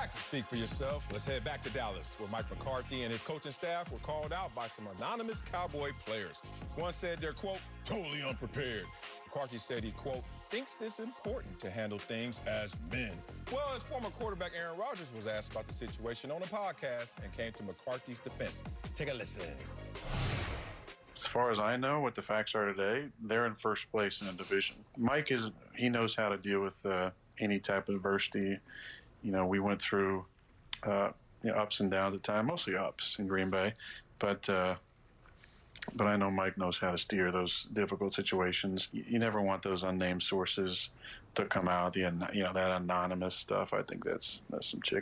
Actions speak for yourself. Let's head back to Dallas, where Mike McCarthy and his coaching staff were called out by some anonymous Cowboy players. One said they're, quote, totally unprepared. McCarthy said he, quote, thinks it's important to handle things as men. Well, his former quarterback Aaron Rodgers was asked about the situation on a podcast and came to McCarthy's defense. Take a listen. As far as I know, what the facts are today, they're in first place in the division. Mike he knows how to deal with any type of adversity. You know, we went through ups and downs at the time, mostly ups in Green Bay, but I know Mike knows how to steer those difficult situations. You never want those unnamed sources to come out. That anonymous stuff. I think that's some chicken.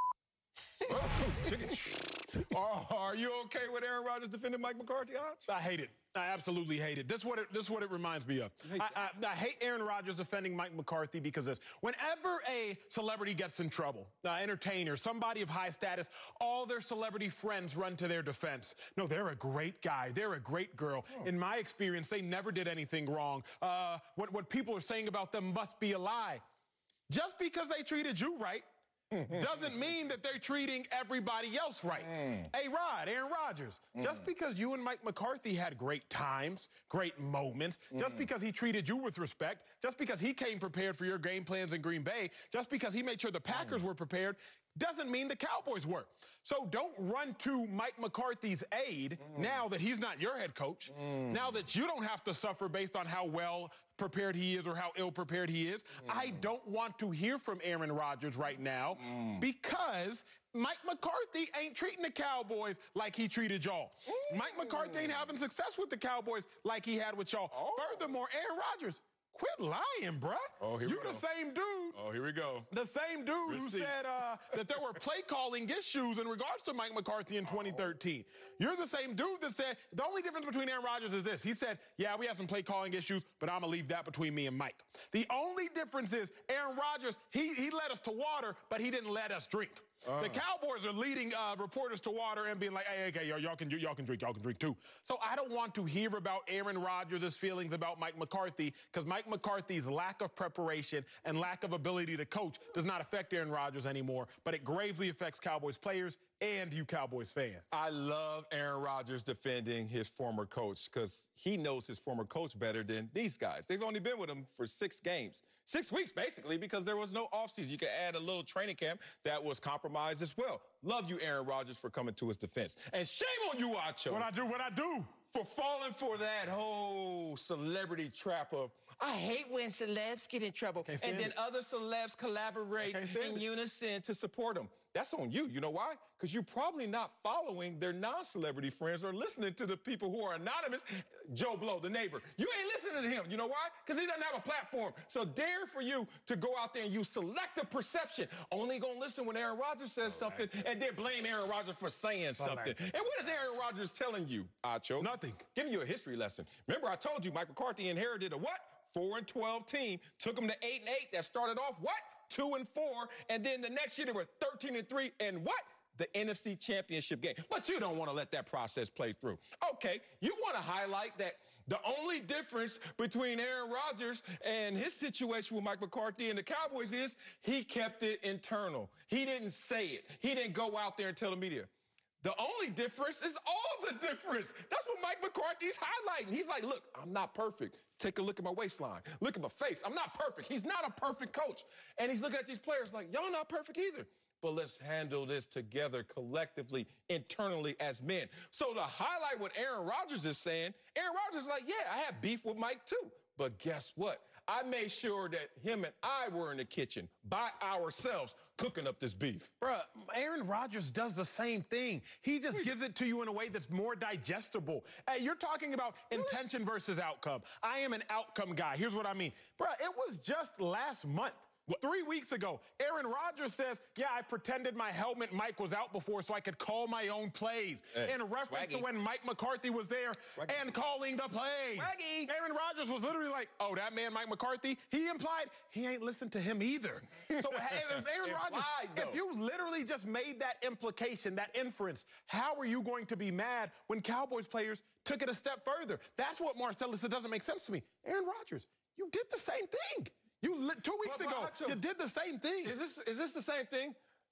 Are you okay with Aaron Rodgers defending Mike McCarthy, Hodge? I hate it. I absolutely hate it. This is what it reminds me of. I hate Aaron Rodgers defending Mike McCarthy because whenever a celebrity gets in trouble, entertainer, somebody of high status, all their celebrity friends run to their defense. No, they're a great guy. They're a great girl. Oh. In my experience, they never did anything wrong. What people are saying about them must be a lie. Just because they treated you right doesn't mean that they're treating everybody else right. Aaron Rodgers, just because you and Mike McCarthy had great times, great moments, just because he treated you with respect, just because he came prepared for your game plans in Green Bay, just because he made sure the Packers were prepared, doesn't mean the Cowboys were. So don't run to Mike McCarthy's aid now that he's not your head coach, now that you don't have to suffer based on how well prepared he is or how ill-prepared he is. I don't want to hear from Aaron Rodgers right now because Mike McCarthy ain't treating the Cowboys like he treated y'all. Mike McCarthy ain't having success with the Cowboys like he had with y'all. Furthermore, Aaron Rodgers, quit lying, bruh. Oh, here we go. You the same dude. Oh, here we go. The same dude who said that there were play calling issues in regards to Mike McCarthy in 2013. You're the same dude that said the only difference between Aaron Rodgers is this. He said, yeah, we have some play calling issues, but I'm going to leave that between me and Mike. The only difference is Aaron Rodgers, he led us to water, but he didn't let us drink. The Cowboys are leading reporters to water and being like, hey, okay, y'all can drink too. So I don't want to hear about Aaron Rodgers' feelings about Mike McCarthy because Mike McCarthy's lack of preparation and lack of ability to coach does not affect Aaron Rodgers anymore, but it gravely affects Cowboys players and you Cowboys fans. I love Aaron Rodgers defending his former coach because he knows his former coach better than these guys. They've only been with him for 6 games. 6 weeks, basically, because there was no offseason. You could add a little training camp that was compromised as well. Love you, Aaron Rodgers, for coming to his defense. And shame on you, Acho. What I do? For falling for that whole celebrity trap of, I hate when celebs get in trouble. And then other celebs collaborate in unison to support them. That's on you. You know why? Because you're probably not following their non-celebrity friends or listening to the people who are anonymous. Joe Blow, the neighbor. You ain't listening to him. You know why? Because he doesn't have a platform. So dare for you to go out there and use selective perception. Only going to listen when Aaron Rodgers says something and then blame Aaron Rodgers for saying something. And what is Aaron Rodgers telling you, Acho? Nothing. Giving you a history lesson. Remember, I told you Mike McCarthy inherited a what? 4-12 team. Took him to 8-8. That started off what? 2-4. And then the next year they were 13-3. And what? The NFC Championship game. But you don't want to let that process play through. Okay, you want to highlight that the only difference between Aaron Rodgers and his situation with Mike McCarthy and the Cowboys is he kept it internal. He didn't say it. He didn't go out there and tell the media. The only difference is all the difference. That's what Mike McCarthy's highlighting. He's like, look, I'm not perfect. Take a look at my waistline. Look at my face. I'm not perfect. He's not a perfect coach. And he's looking at these players like, y'all not perfect either. But let's handle this together collectively, internally as men. So to highlight what Aaron Rodgers is saying, Aaron Rodgers is like, yeah, I have beef with Mike too. But guess what? I made sure that him and I were in the kitchen by ourselves cooking up this beef. Bruh, Aaron Rodgers does the same thing. He just gives it to you in a way that's more digestible. Hey, you're talking about intention versus outcome. I am an outcome guy. Here's what I mean. Bruh, it was just last month. 3 weeks ago, Aaron Rodgers says, yeah, I pretended my helmet mic was out before so I could call my own plays. In reference to when Mike McCarthy was there and calling the plays. Aaron Rodgers was literally like, oh, that man Mike McCarthy, he implied he ain't listened to him either. So if Aaron Rodgers, if you literally just made that implication, that inference, how are you going to be mad when Cowboys players took it a step further? That's what Marcellus said doesn't make sense to me. Aaron Rodgers, you did the same thing. 2 weeks ago, you did the same thing. Is this the same thing?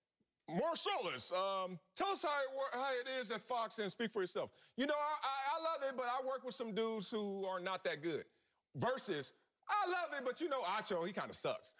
Marcellus, tell us how it is at Fox and speak for yourself. You know, I love it, but I work with some dudes who are not that good. Versus, I love it, but you know, Acho, he kind of sucks.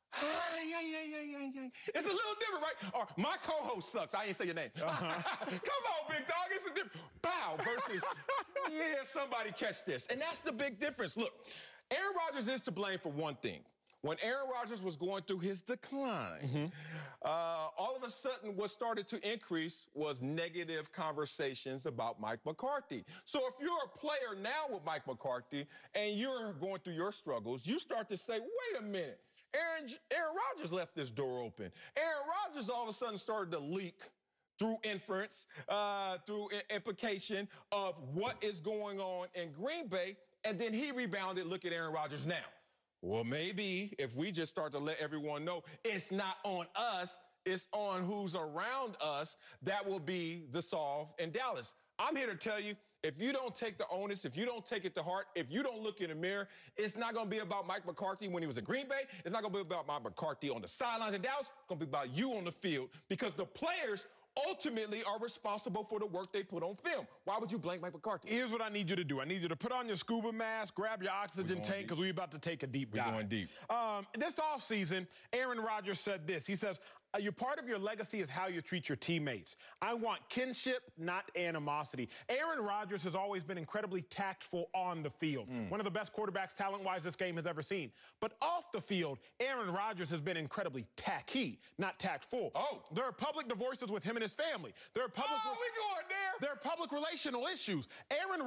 It's a little different, right? Or my co-host sucks. I ain't say your name. Come on, big dog. It's a different. Bow versus, yeah, somebody catch this. And that's the big difference. Look, Aaron Rodgers is to blame for one thing. When Aaron Rodgers was going through his decline, all of a sudden what started to increase was negative conversations about Mike McCarthy. So if you're a player now with Mike McCarthy and you're going through your struggles, you start to say, wait a minute, Aaron Rodgers left this door open. Aaron Rodgers all of a sudden started to leak through inference, through implication of what is going on in Green Bay, and then he rebounded. Look at Aaron Rodgers now. Well, maybe if we just start to let everyone know it's not on us, it's on who's around us, that will be the solve in Dallas. I'm here to tell you, if you don't take the onus, if you don't take it to heart, if you don't look in the mirror, it's not going to be about Mike McCarthy when he was in Green Bay. It's not going to be about Mike McCarthy on the sidelines in Dallas. It's going to be about you on the field because the players ultimately are responsible for the work they put on film. Why would you blame Mike McCarthy? Here's what I need you to do. I need you to put on your scuba mask, grab your oxygen tank, because we're about to take a deep dive. We're going deep. This offseason, Aaron Rodgers said this. He says, your part of your legacy is how you treat your teammates. I want kinship, not animosity. Aaron Rodgers has always been incredibly tactful on the field. One of the best quarterbacks talent-wise this game has ever seen. But off the field, Aaron Rodgers has been incredibly tacky, not tactful. Oh. There are public divorces with him and his family. There are public we going there. There are public relational issues. Aaron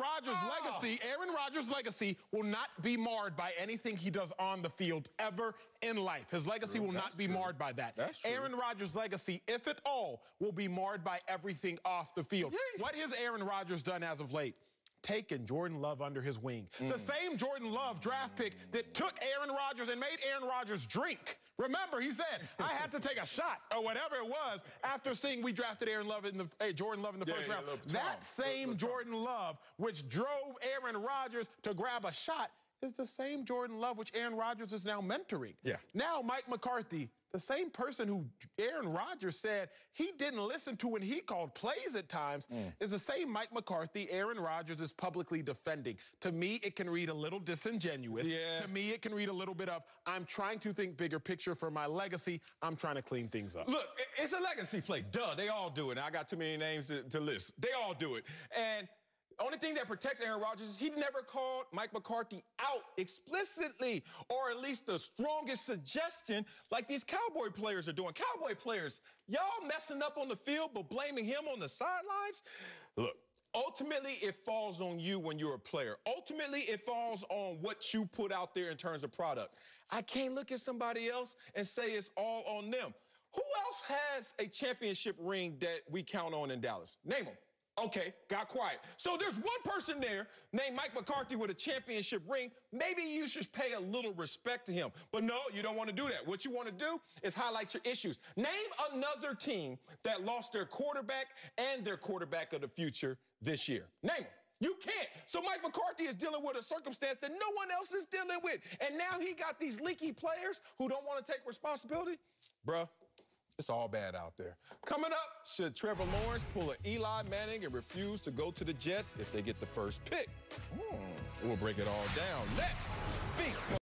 Rodgers' legacy will not be marred by anything he does on the field ever in life. His legacy will not be marred by that. That's true. Aaron Rodgers' legacy, if at all, will be marred by everything off the field. What has Aaron Rodgers done as of late? Taken Jordan Love under his wing. The same Jordan Love draft pick that took Aaron Rodgers and made Aaron Rodgers drink. Remember, he said, I had to take a shot, or whatever it was, after seeing we drafted Jordan Love in the first round. That same Jordan Love, which drove Aaron Rodgers to grab a shot, is the same Jordan Love which Aaron Rodgers is now mentoring. Now, Mike McCarthy, the same person who Aaron Rodgers said he didn't listen to when he called plays at times, is the same Mike McCarthy Aaron Rodgers is publicly defending. To me, it can read a little disingenuous. To me, it can read a little bit of, I'm trying to think bigger picture for my legacy. I'm trying to clean things up. Look, it's a legacy play. Duh, they all do it. I got too many names to list. They all do it. And only thing that protects Aaron Rodgers is he never called Mike McCarthy out explicitly, or at least the strongest suggestion like these Cowboy players are doing. Cowboy players, y'all messing up on the field but blaming him on the sidelines? Look, ultimately it falls on you when you're a player. Ultimately it falls on what you put out there in terms of product. I can't look at somebody else and say it's all on them. Who else has a championship ring that we count on in Dallas? Name them. Okay, got quiet. So there's one person there named Mike McCarthy with a championship ring. Maybe you should pay a little respect to him. But no, you don't want to do that. What you want to do is highlight your issues. Name another team that lost their quarterback and their quarterback of the future this year. Name them. You can't. So Mike McCarthy is dealing with a circumstance that no one else is dealing with. And now he got these leaky players who don't want to take responsibility. Bruh. It's all bad out there. Coming up, should Trevor Lawrence pull an Eli Manning and refuse to go to the Jets if they get the first pick? We'll break it all down next. Speak.